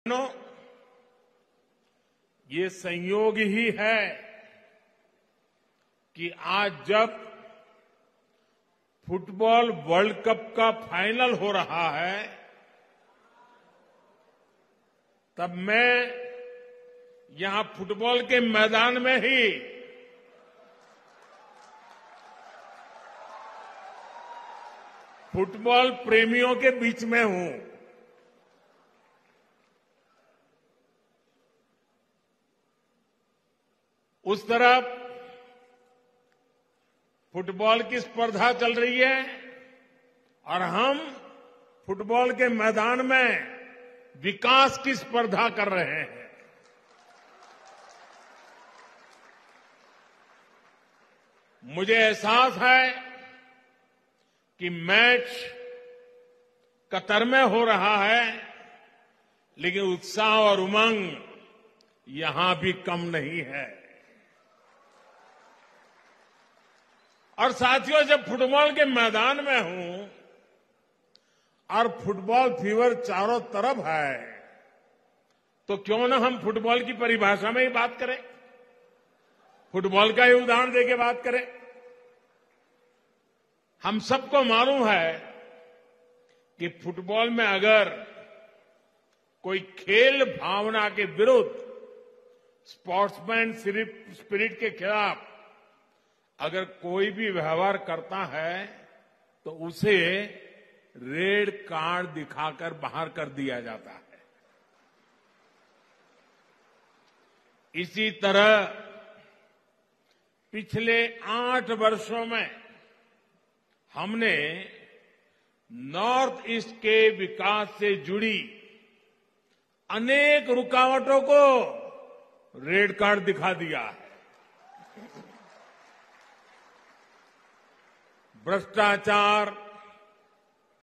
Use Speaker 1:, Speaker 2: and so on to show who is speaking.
Speaker 1: No, ये संयोग ही है कि आज जब फुटबॉल वर्ल्ड कप का फाइनल हो रहा है, तब मैं यहां फुटबॉल के मैदान में ही फुटबॉल प्रेमियों के बीच में हूं। उस तरफ फुटबॉल की स्पर्धा चल रही है और हम फुटबॉल के मैदान में विकास की स्पर्धा कर रहे हैं। मुझे एहसास है कि मैच कतर में हो रहा है, लेकिन उत्साह और उमंग यहां भी कम नहीं है। और साथियों, जब फुटबॉल के मैदान में हूं और फुटबॉल फीवर चारों तरफ है, तो क्यों ना हम फुटबॉल की परिभाषा में ही बात करें, फुटबॉल का ही उदाहरण देके बात करें। हम सबको मालूम है कि फुटबॉल में अगर कोई खेल भावना के विरुद्ध, स्पोर्ट्समैन स्पिरिट के खिलाफ अगर कोई भी व्यवहार करता है तो उसे रेड कार्ड दिखाकर बाहर कर दिया जाता है। इसी तरह पिछले 8 वर्षों में हमने नॉर्थ ईस्ट के विकास से जुड़ी अनेक रुकावटों को रेड कार्ड दिखा दिया है। भ्रष्टाचार,